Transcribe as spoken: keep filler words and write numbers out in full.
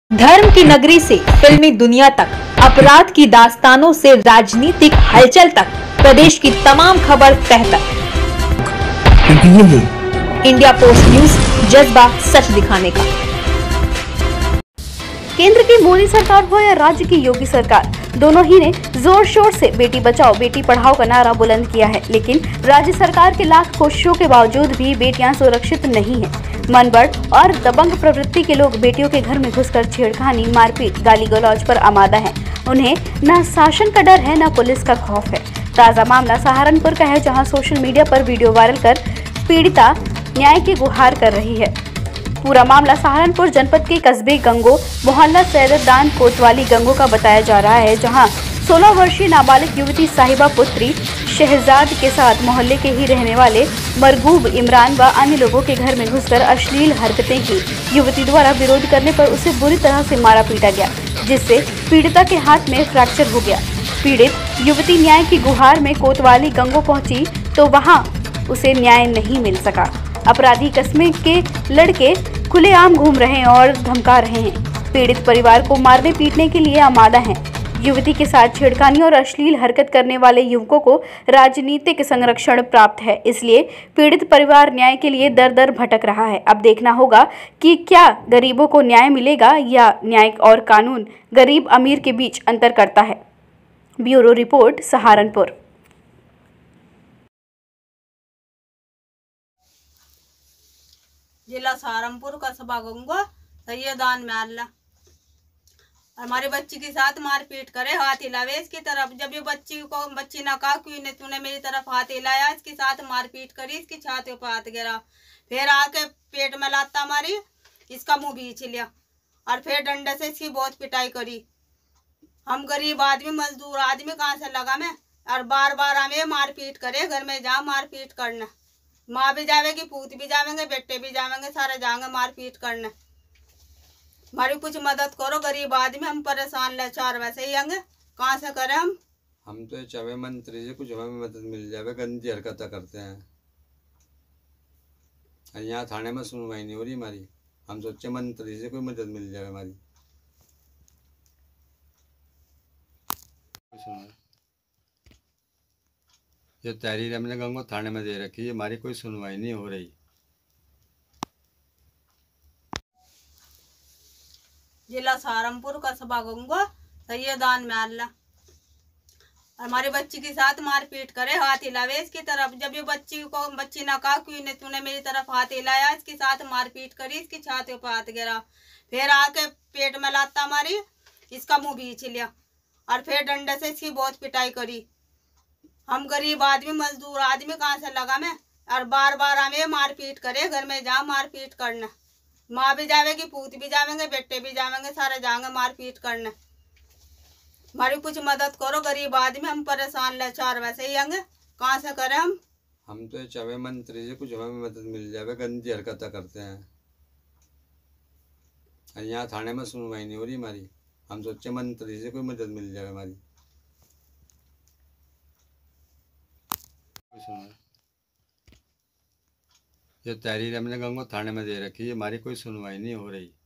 धर्म की नगरी से फिल्मी दुनिया तक, अपराध की दास्तानों से राजनीतिक हलचल तक, प्रदेश की तमाम खबर तह तक। क्योंकि ये है इंडिया पोस्ट न्यूज, जज्बा सच दिखाने का। केंद्र की मोदी सरकार हो या राज्य की योगी सरकार, दोनों ही ने जोर शोर से बेटी बचाओ बेटी पढ़ाओ का नारा बुलंद किया है, लेकिन राज्य सरकार के लाख कोशिशों के बावजूद भी बेटियां सुरक्षित नहीं हैं। मनबड़ और दबंग प्रवृत्ति के लोग बेटियों के घर में घुसकर छेड़खानी, मारपीट, गाली गलौज पर आमादा हैं। उन्हें न शासन का डर है, न पुलिस का खौफ है। ताजा मामला सहारनपुर का है, जहां सोशल मीडिया पर वीडियो वायरल कर पीड़िता न्याय की गुहार कर रही है। पूरा मामला सहारनपुर जनपद के कस्बे गंगो, मोहल्ला सैददान कोतवाली गंगो का बताया जा रहा है, जहां सोलह वर्षीय नाबालिग युवती साहिबा पुत्री शहजाद के साथ मोहल्ले के ही रहने वाले मरगूब इमरान व अन्य लोगों के घर में घुसकर अश्लील हरकतें की। युवती द्वारा विरोध करने पर उसे बुरी तरह से मारा पीटा गया, जिससे पीड़िता के हाथ में फ्रैक्चर हो गया। पीड़ित युवती न्याय की गुहार में कोतवाली गंगो पहुंची तो वहां उसे न्याय नहीं मिल सका। अपराधी कस्बे के लड़के खुलेआम घूम रहे हैं और धमका रहे हैं। पीड़ित परिवार को मारने पीटने के लिए आमादा हैं। युवती के साथ छेड़खानी और अश्लील हरकत करने वाले युवकों को राजनीतिक संरक्षण प्राप्त है, इसलिए पीड़ित परिवार न्याय के लिए दर दर भटक रहा है। अब देखना होगा कि क्या गरीबों को न्याय मिलेगा या न्याय और कानून गरीब अमीर के बीच अंतर करता है। Bureau report, Saharanpur. जिला सहारनपुर, कस्बा गंगो, सैयदान महल्ला। हमारे बच्ची के साथ मारपीट करे, हाथ हिलावे इसकी तरफ। जब ये बच्ची को बच्ची ने कहा क्यों ने तूने मेरी तरफ हाथ हिलाया, इसके साथ मारपीट करी, इसकी छाती पर हाथ गिरा, फिर आके पेट में लाता मारी, इसका मुंह बीच लिया और फिर डंडे से इसकी बहुत पिटाई करी। हम गरीब आदमी, मजदूर आदमी, कहाँ से लगा मैं, और बार बार हमें मारपीट करे। घर में जा मारपीट करना, माँ भी जावेगी, पूत भी जावेंगे, बेटे भी जावेंगे, सारे जाएंगे मारपीट करने। हमारी कुछ मदद करो, गरीब आदमी, हम परेशान लाचार वैसे ही आएंगे, कहाँ से करें हम हम तो चाहे मंत्री से कुछ हमें मदद मिल जाए, गंदी हरकत करते हैं। यहाँ थाने में सुनवाई नहीं हो रही हमारी, हम सोचे मंत्री से कोई मदद मिल जाए हमारी। जो तहरीर हमने गंगो थाने में दे रखी है, हमारी कोई सुनवाई नहीं हो रही। जिला सहारनपुर, कस्बा गंगो, सैयदान महल्ला। हमारे बच्ची के साथ मारपीट करे, हाथ हिलावे इसकी तरफ। जब ये बच्ची को बच्ची ने कहा क्यों ने तूने मेरी तरफ हाथ हिलाया, इसके साथ मारपीट करी, इसकी छाती पर हाथ गिरा, फिर आके पेट में लाता मारी, इसका मुंह बीच लिया और फिर डंडे से इसकी बहुत पिटाई करी। हम गरीब आदमी, मजदूर आदमी, कहाँ से लगा मैं, और बार बार हमें मारपीट करे। घर में जा मारपीट करना, माँ भी जावेगी, पूत भी जावेंगे, बेटे भी जावेंगे, सारे जाएंगे मारपीट करने। हमारी कुछ मदद करो, गरीब आदमी, हम परेशान लाचार वैसे ही आएंगे, कहाँ से करें हम हम तो चाहे मंत्री से कुछ हमें मदद मिल जाए, गंदी हरकत करते हैं। यहाँ थाने में सुनवाई नहीं हो रही हमारी, हम सोचे मंत्री से कोई मदद मिल जाए हमारी। जो तहरीर हमने गंगो थाने में दे रखी है, हमारी कोई सुनवाई नहीं हो रही।